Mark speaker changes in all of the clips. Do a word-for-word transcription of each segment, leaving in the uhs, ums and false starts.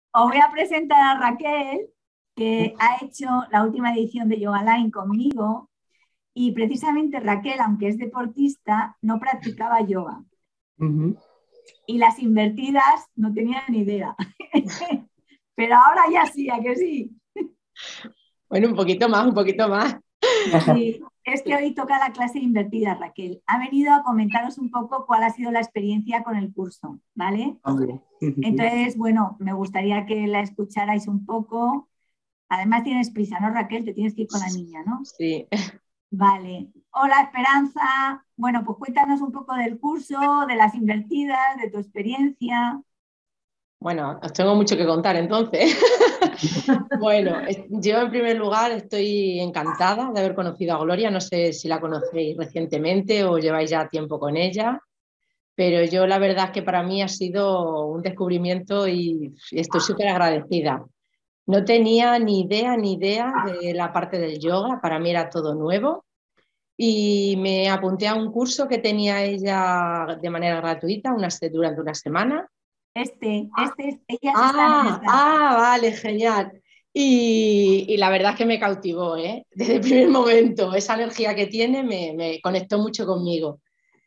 Speaker 1: os voy a presentar a Raquel, que ha hecho la última edición de Yoga Line conmigo. Y precisamente Raquel, aunque es deportista, no practicaba yoga.
Speaker 2: Ujú.
Speaker 1: Y las invertidas no tenían ni idea. Pero ahora ya sí, ¿a que sí?
Speaker 3: Bueno, un poquito más, un poquito más.
Speaker 1: Sí, es que hoy toca la clase invertida, Raquel. Ha venido a comentaros un poco cuál ha sido la experiencia con el curso, ¿vale?
Speaker 2: Hombre.
Speaker 1: Entonces, bueno, me gustaría que la escucharais un poco. Además tienes prisa, ¿no, Raquel? Te tienes que ir con la niña, ¿no?
Speaker 3: Sí.
Speaker 1: Vale. Hola, Esperanza. Bueno, pues cuéntanos un poco del curso, de las invertidas, de tu experiencia.
Speaker 3: Bueno, os tengo mucho que contar entonces. Bueno, es- yo en primer lugar estoy encantada de haber conocido a Gloria. No sé si la conocéis recientemente o lleváis ya tiempo con ella, pero yo la verdad es que para mí ha sido un descubrimiento y estoy súper agradecida. No tenía ni idea, ni idea de la parte del yoga, para mí era todo nuevo y me apunté a un curso que tenía ella de manera gratuita una, se- durante una semana.
Speaker 1: Este, este, es- ellas están en
Speaker 3: Ah,
Speaker 1: esta.
Speaker 3: ah, vale, genial. Y, y la verdad es que me cautivó, ¿eh? Desde el primer momento, esa energía que tiene me, me conectó mucho conmigo.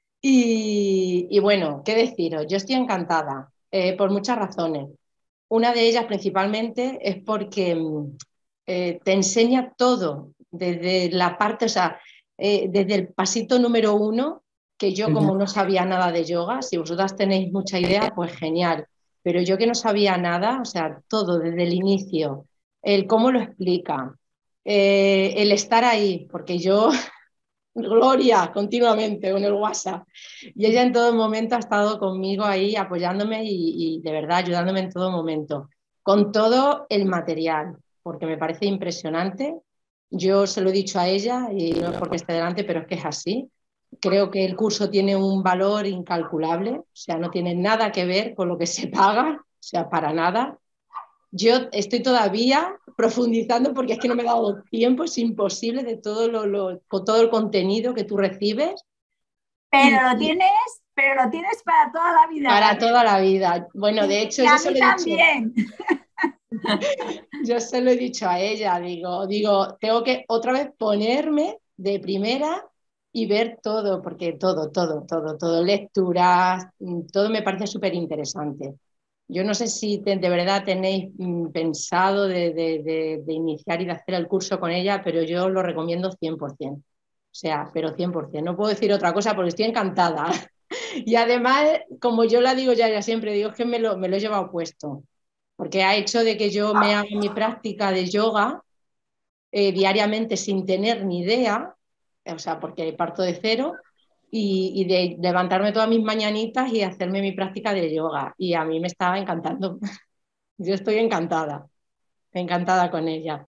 Speaker 3: Y, y bueno, ¿qué deciros? Yo estoy encantada, eh, por muchas razones. Una de ellas principalmente es porque mm, eh, te enseña todo, desde la parte, o sea, eh, desde el pasito número uno, que yo como no sabía nada de yoga, si vosotras tenéis mucha idea, pues genial, pero yo que no sabía nada, o sea, todo desde el inicio, el cómo lo explica, eh, el estar ahí, porque yo Gloria continuamente con el WhatsApp. Y ella en todo momento ha estado conmigo ahí apoyándome y, y de verdad ayudándome en todo momento, con todo el material, porque me parece impresionante. Yo se lo he dicho a ella y no es porque esté delante, pero es que es así. Creo que el curso tiene un valor incalculable, o sea, no tiene nada que ver con lo que se paga, o sea, para nada. Yo estoy todavía profundizando porque es que no me he dado tiempo, es imposible de todo, lo, lo, con todo el contenido que tú recibes y,
Speaker 1: Pero lo
Speaker 3: y
Speaker 1: tienes, pero lo tienes para toda la vida,
Speaker 3: para
Speaker 1: Raquel.
Speaker 3: toda la vida. Bueno, de
Speaker 1: Y,
Speaker 3: hecho,
Speaker 1: y
Speaker 3: yo
Speaker 1: a
Speaker 3: se
Speaker 1: mí
Speaker 3: lo he dicho,
Speaker 1: también.
Speaker 3: yo se lo he dicho a ella, digo, digo, tengo que otra vez ponerme de primera y ver todo, porque todo, todo, todo, todo, lecturas, todo me parece súper interesante. Yo no sé si te- de verdad tenéis mm, pensado de, de- de- de iniciar y de hacer el curso con ella, pero yo lo recomiendo cien por ciento. O sea, pero cien por ciento. No puedo decir otra cosa porque estoy encantada. Y además, como yo la digo ya, ya siempre, digo es que me lo, me lo he llevado puesto, porque ha hecho de que yo me haga mi práctica de yoga eh, diariamente sin tener ni idea, o sea, porque parto de cero, y, y de levantarme todas mis mañanitas y hacerme mi práctica de yoga. Y a mí me estaba encantando. Yo estoy encantada, encantada con ella.